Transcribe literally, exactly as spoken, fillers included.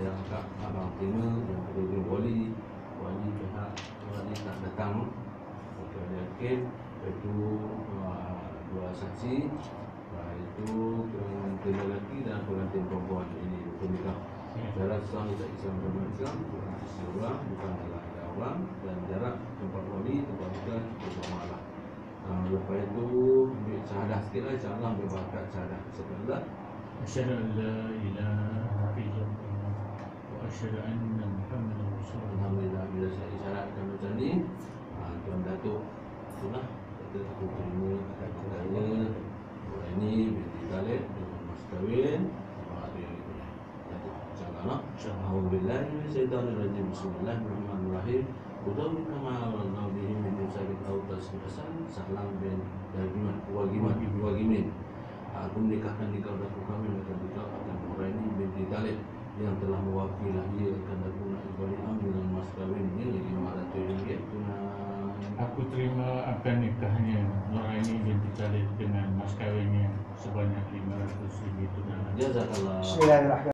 yang akak abang terima yang kedua wali wali pihak wali tak datang untuk yakin iaitu uh, dua saksi iaitu pengantin lelaki dan pengantin perempuan. Ini rukun nikah. Jarak sah tak Islam dan Islam sisi orang bukan adalah ada orang, dan jarak tempat wali tempat bukan bersama lah. Uh, lepas itu ambil syahadah sikit lah, insyaAllah ambil bakat syahadah sebenarnya. Asyhadu an la ilaha illallah wa asyhadu anna Muhammadar Rasulullah. Alhamdulillah, bila saya isyaratkan macam ni, uh, Tuan Datuk itulah kata aku terima akad nikahnya ini binti Khalid dengan mas kahwin. Alhamdulillah, Bismillahirrahmanirrahim. Bismillahirrahmanirrahim. Udawi kama Allah bihi min musabit au tasbihasan sahlang bin dagiman wagiman wagimin. Aku menikahkan di kau daku kami akan dikau akan Nuraini binti Khalid yang telah mewakili ia akan daku nak ibadi ambil dengan mas kahwin ini lima ratus ringgit tunai. Aku terima akan nikahnya Nuraini binti Khalid dengan mas kahwinnya sebanyak lima ratus ringgit tunai. Jazakallah. Bismillahirrahmanirrahim.